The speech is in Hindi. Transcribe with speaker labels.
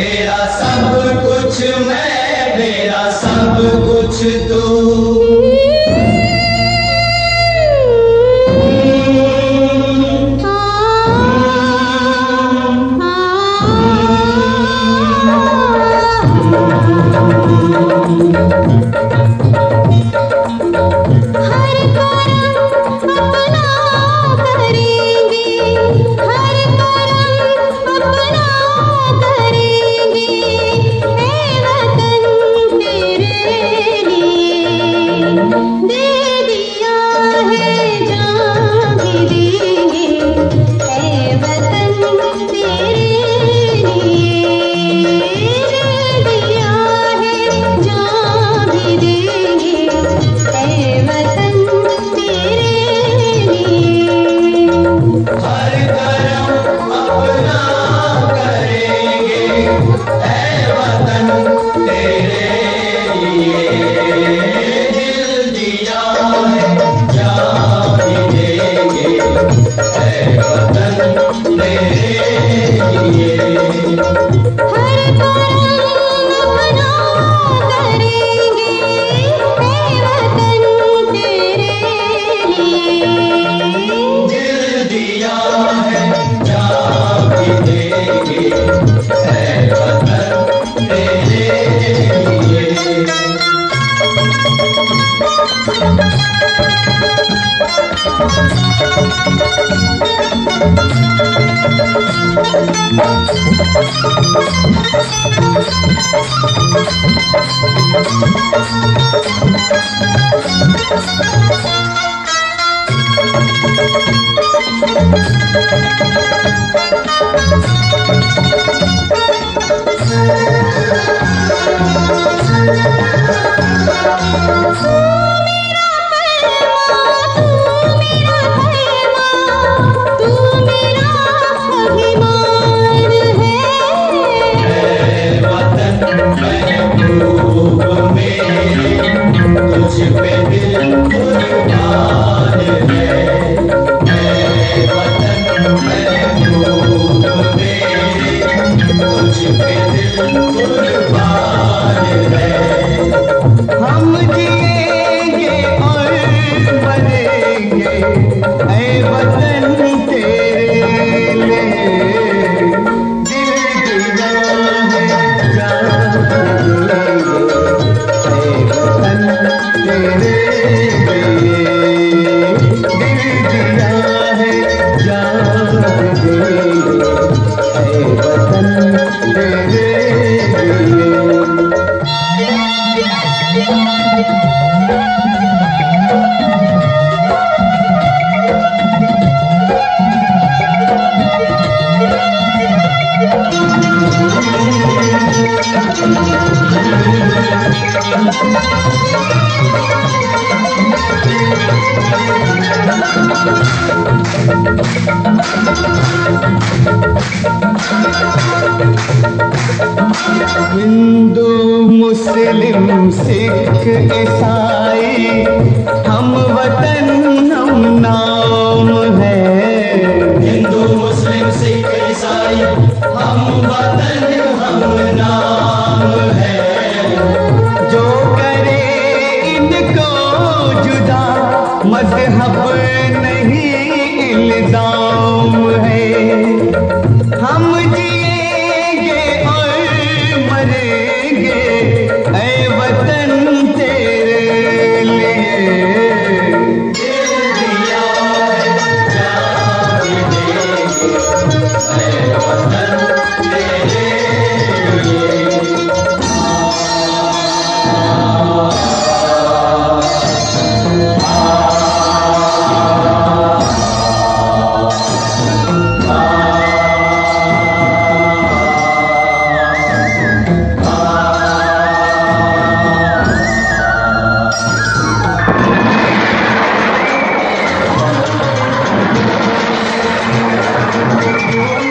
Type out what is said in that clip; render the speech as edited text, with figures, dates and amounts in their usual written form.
Speaker 1: तेरा सब कुछ मैं, मेरा सब कुछ तू।
Speaker 2: हिंदू मुस्लिम सिख ईसाई हम वतन हम नाम है।
Speaker 1: हिंदू मुस्लिम सिख ईसाई हम वतन हम नाम है।
Speaker 2: जो करे इनको जुदा मजहब नहीं इल्जाम है। हम जिएंगे और मरेंगे ऐ वतन तेरे लिए।
Speaker 1: दिल दिया है जान भी देंगे ऐ वतन तेरे लिए।
Speaker 2: Oh,